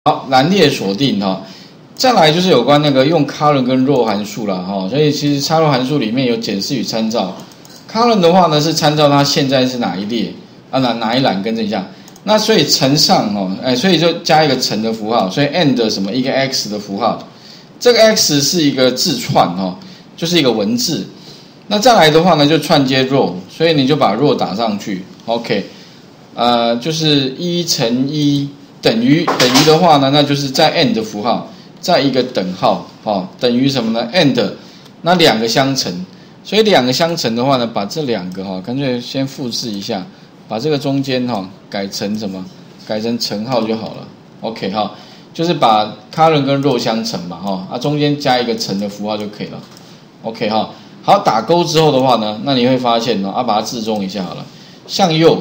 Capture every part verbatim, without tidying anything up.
好，栏列锁定哈，再来就是有关那个用 current 跟 row 函数啦哈，所以其实插入函数里面有检视与参照。current 的话呢是参照它现在是哪一列啊哪哪一栏更正一下，那所以乘上哦，哎，所以就加一个乘的符号，所以 and 什么一个 x 的符号，这个 x 是一个字串哦，就是一个文字。那再来的话呢就串接 row， 所以你就把 row 打上去 ，OK， 呃，就是一乘一。等于等于的话呢，那就是在 and 的符号，再一个等号，哦，等于什么呢 ？and 那两个相乘，所以两个相乘的话呢，把这两个哈、哦，干脆先复制一下，把这个中间哈、哦、改成什么？改成乘号就好了。OK 哈、哦，就是把 current 跟 row 相乘嘛，哈、哦，啊中间加一个乘的符号就可以了。OK 哈、哦，好，打勾之后的话呢，那你会发现呢，啊把它置中一下好了，向右。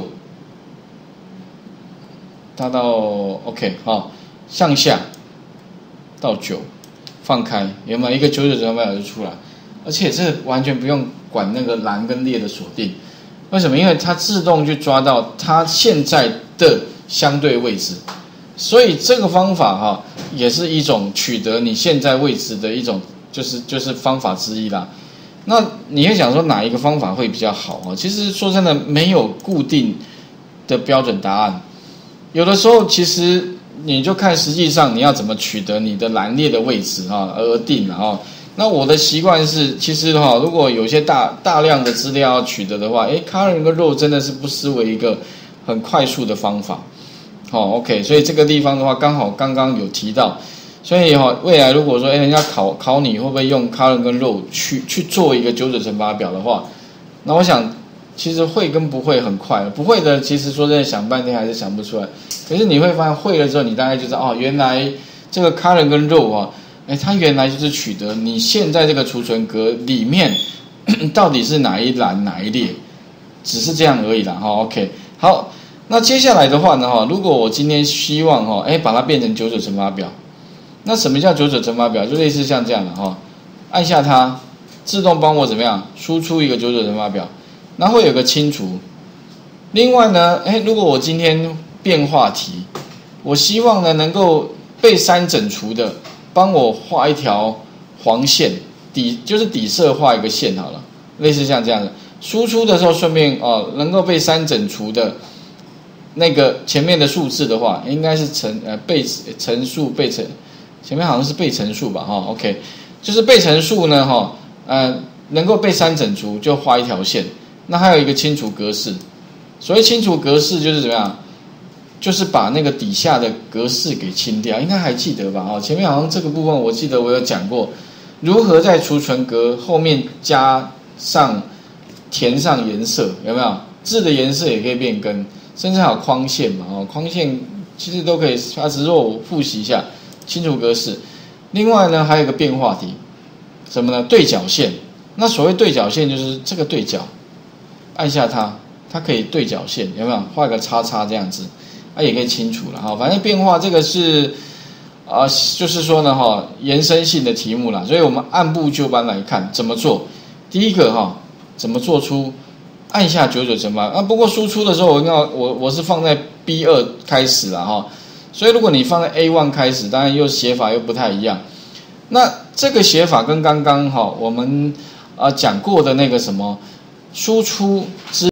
它到 OK 好、哦，向下到九，放开有没有一个九九乘法表就出来？而且这完全不用管那个栏跟列的锁定，为什么？因为它自动去抓到它现在的相对位置，所以这个方法哈、哦、也是一种取得你现在位置的一种就是就是方法之一啦。那你会想说哪一个方法会比较好啊？其实说真的没有固定的标准答案。有的时候其实你就看实际上你要怎么取得你的栏列的位置啊而定了啊。那我的习惯是，其实哈，如果有些大大量的资料要取得的话，诶 current 跟 row 真的是不失为一个很快速的方法。好 ，OK， 所以这个地方的话，刚好刚刚有提到，所以哈，未来如果说诶人家考考你会不会用 current 跟 row 去去做一个九九乘法表的话，那我想。其实会跟不会很快，不会的其实说真的想半天还是想不出来。可是你会发现会了之后，你大概就知道哦，原来这个 current 跟 row 啊，哎，它原来就是取得你现在这个储存格里面到底是哪一栏哪一列，只是这样而已啦。哈 ，OK， 好，那接下来的话呢，哈，如果我今天希望哈，哎，把它变成九九乘法表，那什么叫九九乘法表？就类似像这样的哈，按下它，自动帮我怎么样输出一个九九乘法表。那会有个清除，另外呢，哎，如果我今天变化题，我希望呢能够被删整除的，帮我画一条黄线，底就是底色画一个线好了，类似像这样的。输出的时候顺便哦，能够被删整除的那个前面的数字的话，应该是乘呃被乘数被乘，前面好像是被乘数吧哈、哦、，OK， 就是被乘数呢哈、哦，呃能够被删整除就画一条线。那还有一个清除格式，所谓清除格式就是怎么样？就是把那个底下的格式给清掉，应该还记得吧？哦，前面好像这个部分我记得我有讲过，如何在储存格后面加上填上颜色，有没有？字的颜色也可以变更，甚至还有框线嘛？哦，框线其实都可以，它只是我复习一下清除格式。另外呢，还有一个变化题，什么呢？对角线。那所谓对角线就是这个对角。按下它，它可以对角线，有没有？画个叉叉这样子，啊，也可以清除了哈。反正变化这个是，啊、呃，就是说呢哈，延伸性的题目啦，所以我们按部就班来看怎么做。第一个哈，怎么做出按下九九乘法？啊，不过输出的时候我要我我是放在 B 二 开始啦哈，所以如果你放在 A 一 开始，当然又写法又不太一样。那这个写法跟刚刚哈我们啊、呃、讲过的那个什么。输出之